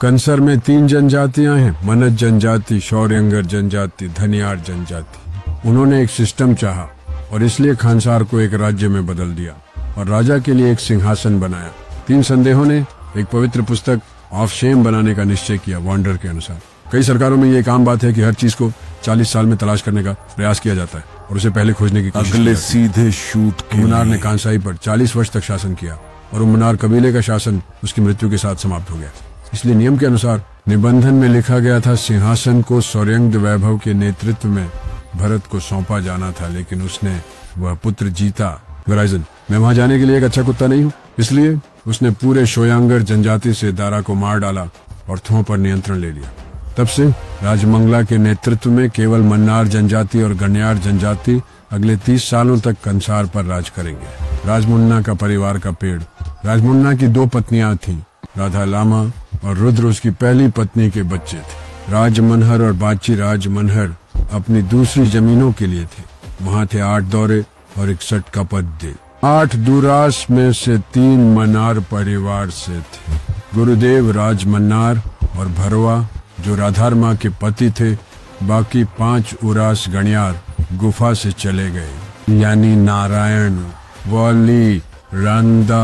कंसर में 3 जनजातियां हैं, मनज जनजाति, शौर्यंगर जनजाति, धनियार जनजाति। उन्होंने एक सिस्टम चाहा और इसलिए खानसार को एक राज्य में बदल दिया और राजा के लिए एक सिंहासन बनाया। 3 संदेहों ने एक पवित्र पुस्तक ऑफ शेम बनाने का निश्चय किया वांडर के अनुसार। कई सरकारों में ये एक आम बात है कि हर चीज को 40 साल में तलाश करने का प्रयास किया जाता है और उसे पहले खोजने की कोशिश अगले सीधे शूट के मुन्नार ने कांसाई पर 40 वर्ष तक शासन किया और मुन्नार कबीले का शासन उसकी मृत्यु के साथ समाप्त हो गया। इसलिए नियम के अनुसार निबंधन में लिखा गया था सिंहासन को सौर्यंग वैभव के नेतृत्व में भरत को सौंपा जाना था, लेकिन उसने वह पुत्र जीता। वराइजन, मैं वहां जाने के लिए एक अच्छा कुत्ता नहीं हूँ, इसलिए उसने पूरे शौर्यंगर जनजाति से दारा को मार डाला और थों पर नियंत्रण ले लिया। तब से राजमंगला के नेतृत्व में केवल मन्नार जनजाति और गण्यार जनजाति अगले 30 सालों तक कंसार पर राज करेंगे। राजमुन्ना का परिवार का पेड़। राजमुन्ना की 2 पत्नियां थीं, राधा लामा और रुद्र उसकी पहली पत्नी के बच्चे थे। राजमनहर और बाची राजमनहर अपनी दूसरी जमीनों के लिए थे। वहां थे 8 दौरे और 61 का पद। 8 दुरास में से 3 मन्नार परिवार से थे। गुरुदेव राजमन्नार और भरवा जो राधारमा के पति थे। बाकी 5 उरास गण्यार गुफा से चले गए, यानी नारायण, वॉली, रंदा,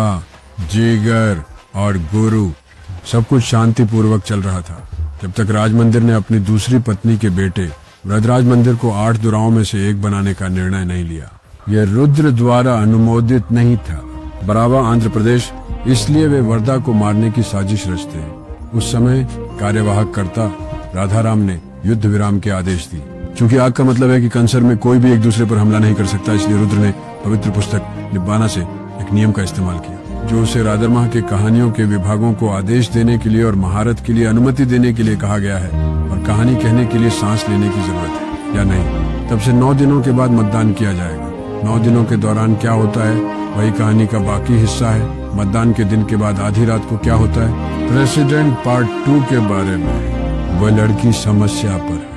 जिगर और गुरु। सब कुछ शांति पूर्वक चल रहा था जब तक राज मंदिर ने अपनी दूसरी पत्नी के बेटे वृद्धराज मंदिर को 8 दुराओं में से एक बनाने का निर्णय नहीं लिया। यह रुद्र द्वारा अनुमोदित नहीं था। बरावा आंध्र प्रदेश, इसलिए वे वर्दा को मारने की साजिश रचते हैं। उस समय कार्यवाहक कर्ता राधाराम ने युद्ध विराम के आदेश दी। चूंकि आग का मतलब है कि कंसर में कोई भी एक दूसरे पर हमला नहीं कर सकता, इसलिए रुद्र ने पवित्र पुस्तक निब्बाना से एक नियम का इस्तेमाल किया जो उसे राधरमाह के कहानियों के विभागों को आदेश देने के लिए और महारत के लिए अनुमति देने के लिए कहा गया है और कहानी कहने के लिए सांस लेने की जरूरत है या नहीं। तब से 9 दिनों के बाद मतदान किया जाएगा। 9 दिनों के दौरान क्या होता है वही कहानी का बाकी हिस्सा है। मतदान के दिन के बाद आधी रात को क्या होता है। प्रेसिडेंट पार्ट 2 के बारे में। वह लड़की समस्या पर है।